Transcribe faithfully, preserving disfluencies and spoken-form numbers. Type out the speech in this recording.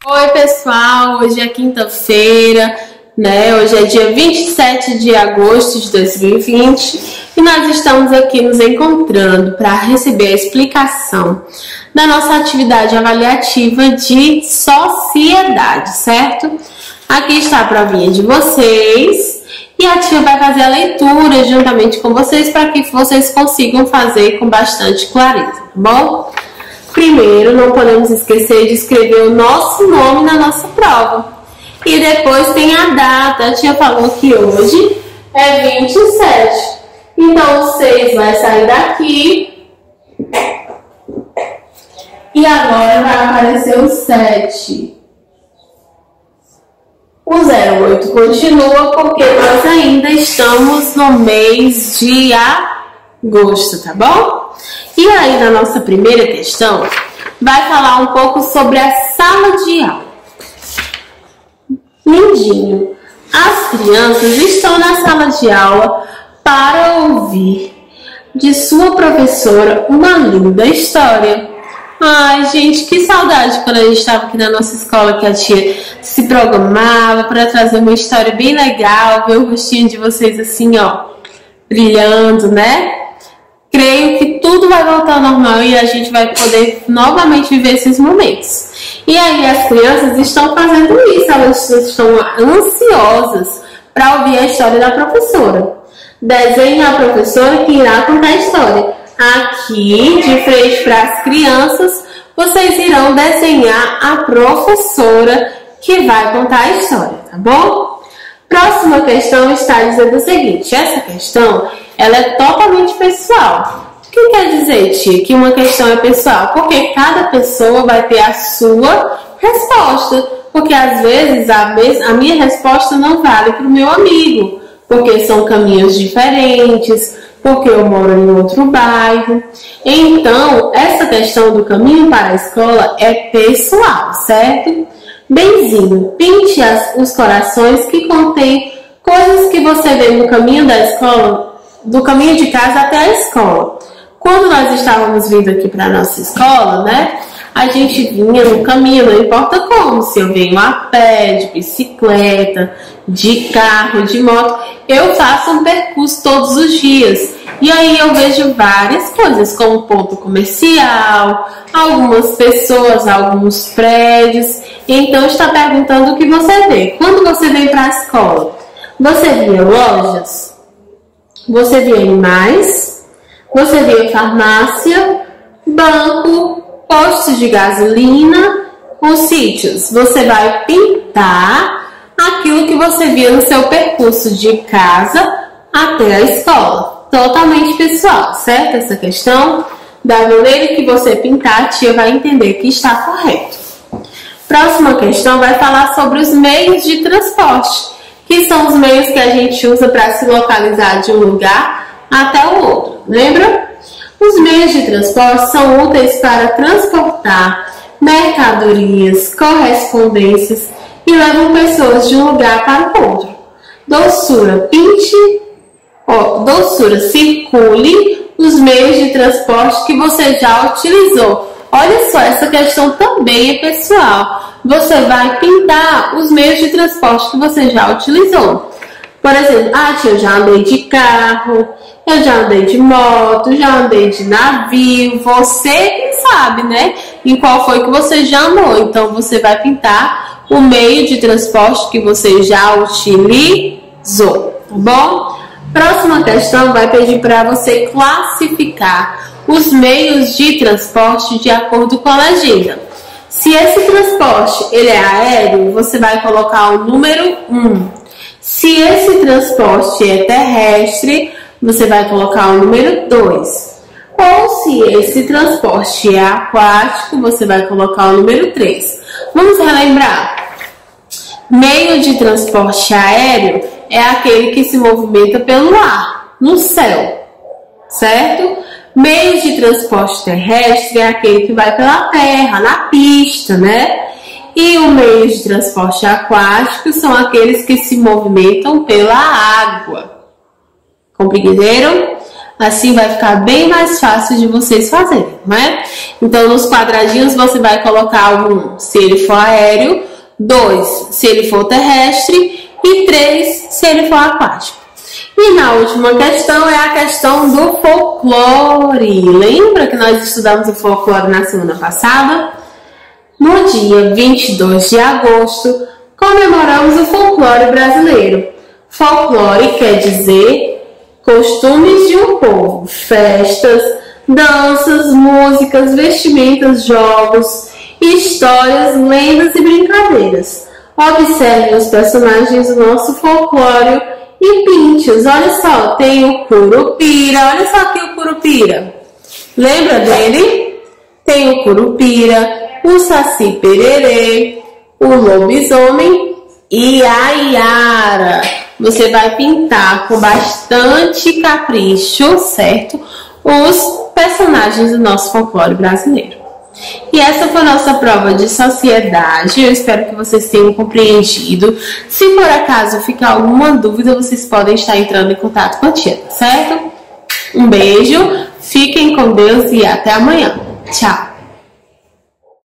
Oi pessoal, hoje é quinta-feira, né? Hoje é dia vinte e sete de agosto de dois mil e vinte e nós estamos aqui nos encontrando para receber a explicação da nossa atividade avaliativa de sociedade, certo? Aqui está a provinha de vocês e a tia vai fazer a leitura juntamente com vocês para que vocês consigam fazer com bastante clareza, tá bom? Primeiro, não podemos esquecer de escrever o nosso nome na nossa prova. E depois tem a data. A tia falou que hoje é vinte e sete. Então, o seis vai sair daqui. E agora vai aparecer o sete. O zero oito continua porque nós ainda estamos no mês de agosto, tá bom? E aí, na nossa primeira questão, vai falar um pouco sobre a sala de aula. Lindinho, as crianças estão na sala de aula para ouvir de sua professora uma linda história. Ai, gente, que saudade quando a gente estava aqui na nossa escola, que a tia se programava para trazer uma história bem legal, ver o rostinho de vocês assim, ó, brilhando, né? Creio que tudo vai voltar ao normal e a gente vai poder novamente viver esses momentos. E aí as crianças estão fazendo isso, elas estão ansiosas para ouvir a história da professora. Desenhe a professora que irá contar a história. Aqui, de frente para as crianças, vocês irão desenhar a professora que vai contar a história, tá bom? Próxima questão está dizendo o seguinte, essa questão ela é totalmente pessoal. O que quer dizer, tia, que uma questão é pessoal? Porque cada pessoa vai ter a sua resposta. Porque às vezes a, a minha resposta não vale para o meu amigo. Porque são caminhos diferentes, porque eu moro em outro bairro. Então, essa questão do caminho para a escola é pessoal, certo? Benzinho, pinte as, os corações que contém coisas que você vê no caminho da escola, do caminho de casa até a escola. Quando nós estávamos vindo aqui para a nossa escola, né, a gente vinha no caminho, não importa como, se eu venho a pé, de bicicleta, de carro, de moto, eu faço um percurso todos os dias. E aí eu vejo várias coisas, como ponto comercial, algumas pessoas, alguns prédios. Então está perguntando o que você vê. Quando você vem para a escola, você via lojas? Você via animais, você via farmácia, banco, postos de gasolina, os sítios. Você vai pintar aquilo que você via no seu percurso de casa até a escola. Totalmente pessoal, certo? Essa questão, da maneira que você pintar, a tia vai entender que está correto. Próxima questão vai falar sobre os meios de transporte, que são os meios que a gente usa para se localizar de um lugar até o outro. Lembra? Os meios de transporte são úteis para transportar mercadorias, correspondências e levam pessoas de um lugar para o outro. Doçura, pinte, ó, doçura, circule os meios de transporte que você já utilizou. Olha só, essa questão também é pessoal. Você vai pintar os meios de transporte que você já utilizou. Por exemplo, ah, tia, eu já andei de carro, eu já andei de moto, já andei de navio. Você que sabe, né? Em qual foi que você já andou. Então, você vai pintar o meio de transporte que você já utilizou, tá bom? Próxima questão vai pedir para você classificar os meios de transporte de acordo com a legenda. Se esse transporte ele é aéreo, você vai colocar o número um. Se esse transporte é terrestre, você vai colocar o número dois. Ou se esse transporte é aquático, você vai colocar o número três. Vamos relembrar. Meio de transporte aéreo é aquele que se movimenta pelo ar, no céu, certo? Meio de transporte terrestre é aquele que vai pela terra, na pista, né? E o meio de transporte aquático são aqueles que se movimentam pela água. Compreenderam? Assim vai ficar bem mais fácil de vocês fazerem, né? Então, nos quadradinhos você vai colocar um se ele for aéreo, dois se ele for terrestre e três se ele for aquático. E na última questão é a questão do folclore. Lembra que nós estudamos o folclore na semana passada? No dia vinte e dois de agosto, comemoramos o folclore brasileiro. Folclore quer dizer costumes de um povo, festas, danças, músicas, vestimentas, jogos, histórias, lendas e brincadeiras. Observe os personagens do nosso folclore e pinte-os. Olha só, tem o Curupira, olha só aqui o Curupira. Lembra dele? Tem o Curupira, o Saci Pererê, o Lobisomem e a Yara. Você vai pintar com bastante capricho, certo? Os personagens do nosso folclore brasileiro. E essa foi a nossa prova de sociedade. Eu espero que vocês tenham compreendido. Se por acaso ficar alguma dúvida, vocês podem estar entrando em contato com a tia, certo? Um beijo, fiquem com Deus e até amanhã. Tchau!